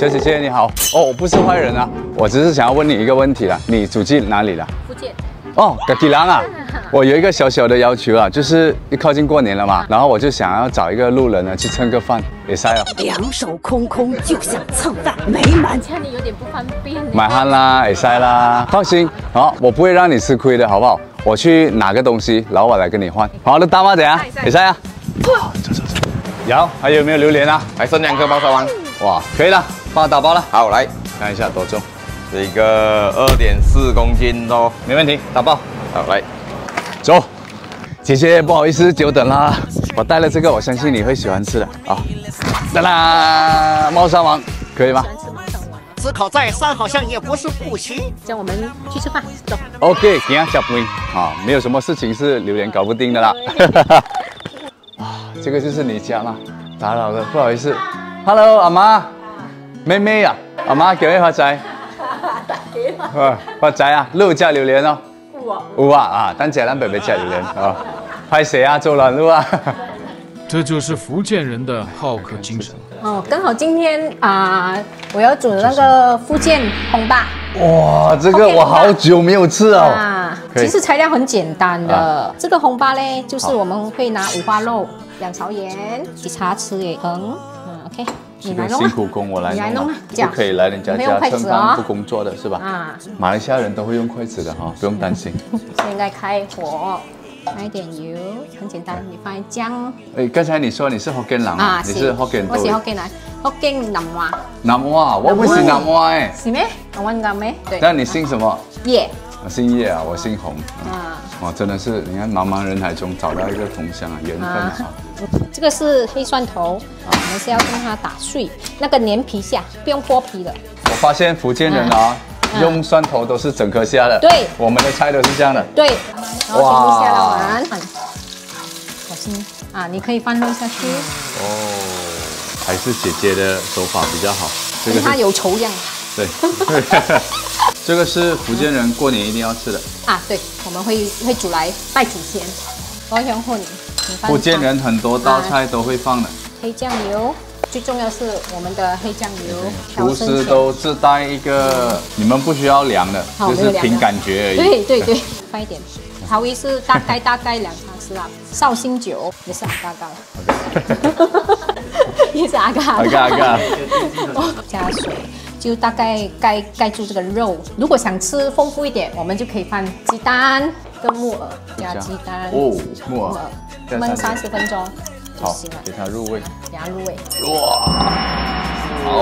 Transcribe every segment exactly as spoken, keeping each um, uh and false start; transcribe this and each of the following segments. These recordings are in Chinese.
小姐姐你好，哦，我不是坏人啊，我只是想要问你一个问题啦，你祖籍哪里啦？ 福建。 哦，吉吉郎啊，我有一个小小的要求啊，就是一靠近过年了嘛，然后我就想要找一个路人呢去蹭个饭，也塞哦。 两手空空就想蹭饭，美满。 这样你有点不方便。 买饭啦，也塞啦，放心，好，我不会让你吃亏的，好不好？我去拿个东西，然后我来跟你换。好的，大妈怎样？也塞啊。好，走走走。有，还有没有榴莲啊？ 还剩两颗爆烧丸。 哇，可以了，帮我打包了。 好，来看一下多重。 这个二点四公斤哦， 没问题，打包。 好，来， 走。姐姐，不好意思，久等啦。我带了这个，我相信你会喜欢吃的啊。哒啦，猫山王，可以吗？ 思考再三，好像也不是不行。 叫我们去吃饭，走。 OK， 行啊，小朋友啊，没有什么事情是榴莲搞不定的啦。啊，这个就是你家吗？打扰了，不好意思。Hello， 阿媽，妹妹啊，阿媽叫你發仔。 啊，發仔啊，都有食榴蓮哦。有啊。有啊啊，等陣咱爸爸食榴蓮啊。拍誰啊？做人路啊。 这就是福建人的好客精神。 哦，刚好今天啊、呃，我要煮那个福建烘巴。 哇，这个我好久没有吃哦。 啊，其实材料很简单的。啊、这个烘巴呢，就是我们会拿五花肉、两勺盐、几茶匙也衡。嗯 ，OK。 你来弄辛苦工我来弄，不可以来人家家蹭饭不工作的是吧？啊，马来西亚人都会用筷子的哈，不用担心。 现在开火，加一点油，很简单，你放姜。 哎，刚才你说你是福建人啊？你是福建？ 我是福建人，福建南话。 南话，我不是南话哎。 是咩？我南咩？对。 那你姓什么？ 叶。 我姓叶啊，我姓洪。啊。哇，真的是，你看茫茫人海中找到一个同乡啊，缘分啊。 这个是黑蒜头，我们是要跟它打碎，那个连皮下不用剥皮的。 我发现福建人啊，嗯、用蒜头都是整颗下的。 对， 我们的菜都是这样的。 对，然后全部下了完，小心啊，你可以放肉下去。 哦，还是姐姐的手法比较好。这个它有稠样。 对，这个是福建人过年一定要吃的。 啊，对，我们会会煮来拜祖先，高香混。 福建人很多道菜都会放的， 黑酱油，最重要是我们的黑酱油。 厨师都自带一个，你们不需要量的，就是凭感觉而已。 对对对，放一点。调味是大概大概两茶匙啊，绍兴酒也是阿嘎嘎，也是阿嘎阿嘎阿嘎。 加水，就大概盖盖住这个肉。如果想吃丰富一点，我们就可以放鸡蛋跟木耳，加鸡蛋哦，木耳。 焖三十分钟就行了， 给它入味， 给它入味。 哇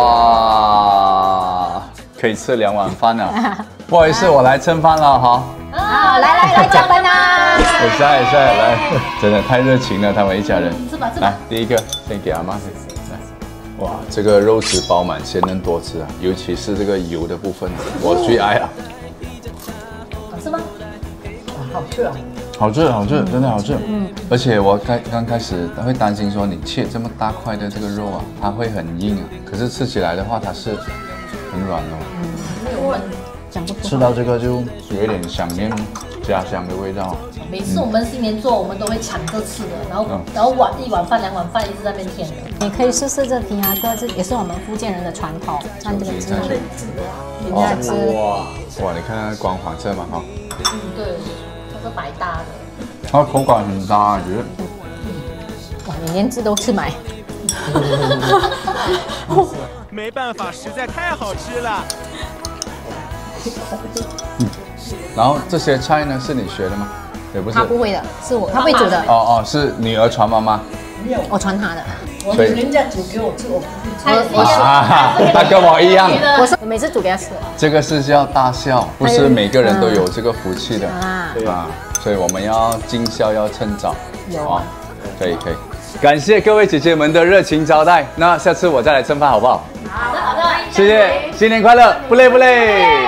哇，可以吃两碗饭了。不好意思，我来蹭饭了哈。 好，来来来，加班啦！ 我下一下来，真的太热情了，他们一家人。 吃吧吃吧。 来，第一个先给阿妈先。来，哇，这个肉质饱满，鲜嫩多汁啊，尤其是这个油的部分，我最爱啊。 好吃吗？ 好吃啊！ 好吃，好吃，真的好吃。嗯，而且我刚刚开始会担心说，你切这么大块的这个肉啊，它会很硬啊。可是吃起来的话，它是很软哦。 嗯，因为讲不出。 吃到这个就有一点想念家乡的味道。 每次我们新年做，我们都会抢着吃的，然后、嗯、然后碗一碗饭、两碗饭一直在那边添的。 你可以试试这皮虾哥，这也是我们福建人的传统。看这个汁， 哦哇哇，你看它光滑色嘛哈。 嗯，对。 是百搭的， 它口感很搭，觉得。 哇，你连字都吃买。 没办法，实在太好吃了。 嗯，然后这些菜呢是你学的吗？也不是。 他不会的，是我，他会煮的。 哦哦，是女儿传妈妈。 没有， 我传他的。 我人家煮给我吃，我不会吃。啊，他跟我一样。 我是每次煮给他吃。 这个是叫大孝，不是每个人都有这个福气的啊。啊，所以我们要尽孝，要趁早。 有啊， 可以可以。感谢各位姐姐们的热情招待，那下次我再来蹭饭好不好？ 好的好的， 谢谢，新年快乐，不累不累。